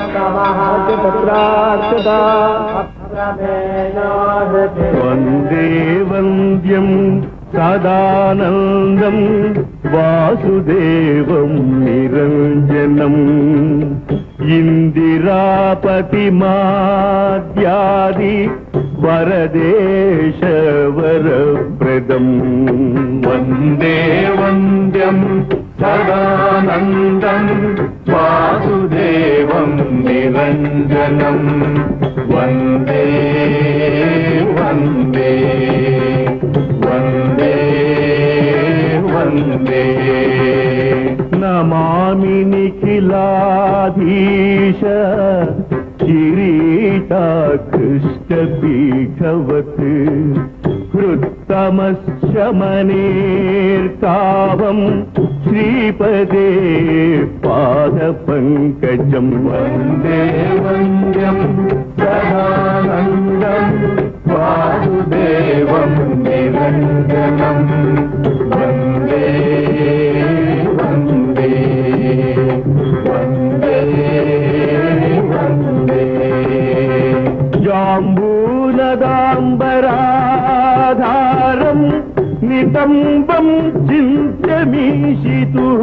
వందే వంద్యం సదానందం వాసుదేవం నిరంజనం ఇందిరాపతి మాద్యాది వరదేశ వరప్రదం వందే వంద్యం సదానందం వాసుదేవం నిరంజనం వందే వందే వందే వందే నమామి నిఖిలాధీశ కిరీటాకృష్టపీఠవత్ హృత్తమశమనేర్కావం శ్రీపదే పాదపంకజం వందే వంద్యం సదానందం వాసుదేవం నిరంజనం వందే వందే వందే వందే జాంబూనదాంబరాధారం నితంబం చింత్యమీషితుః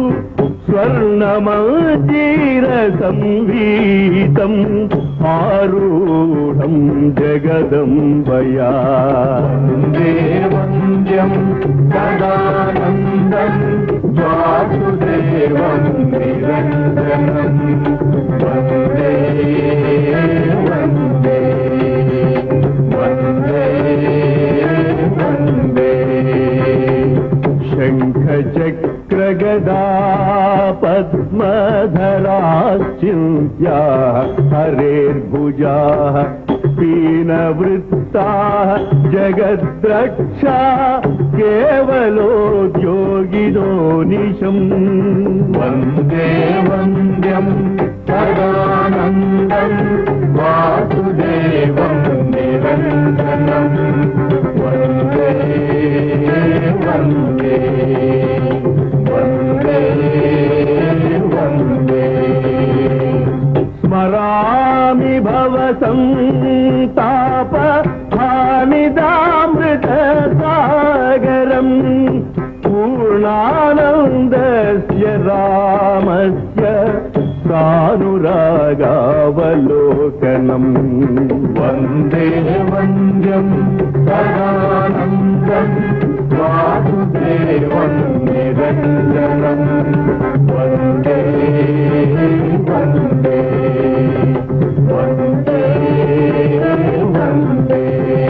స్వర్ణమజీరసంవీతం ఆరూఢం జగదంబయా వందే వంద్యం సదానందం వాసుదేవం నిరంజనం వందే వందే వందే వందే శంఖచక్రగదా పద్మధరాశ్చింత్యా హరేర్భుజాః పీనవృత్తాః జగద్రక్షా కేవలోద్యోగినో నిశం వందే వంద్యం సదానందం వాసుదేవం నిరంజనం వందే వందే వందే వందే స్మరామి భవసంతాప హానిదామృత సాగరం పూర్ణానందస్య రామస్య సానురాగావలోకనం వందే వంద్యం సదానందం వాసుదేవం నిరంజనం వందే వందే వందే వందే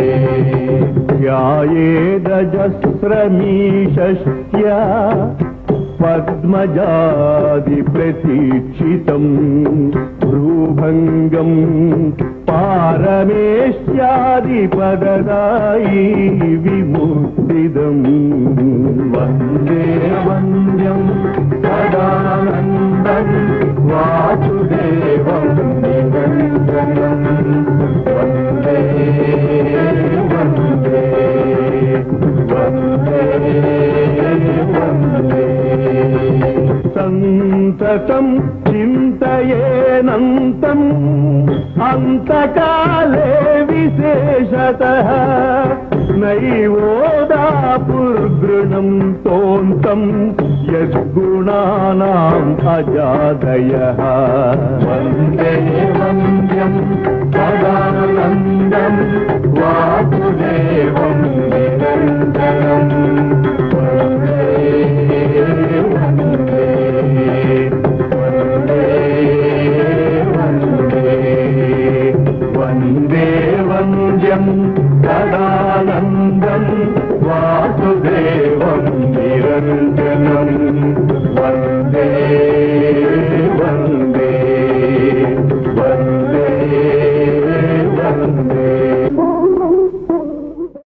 ధ్యాయేదజస్రమీశస్య పద్మజాది ప్రతీక్షితం భ్రూభంగం పారమేశ్యాది పదదాయి విముక్తిదం వందే వంద్యం సదానందం వాసుదేవం నిరంజనం వందే వందే వందే వందే సంతతం చింతయేనంతం అంతకాలే విశేషతః నైవోదాపుర్గృణం తోంతం యద్గుణానాం అజాదయః వందే వంద్యం సదానందం వాసుదేవం నిరంజనం వందే వందే వందే వందే వంద్యం సదా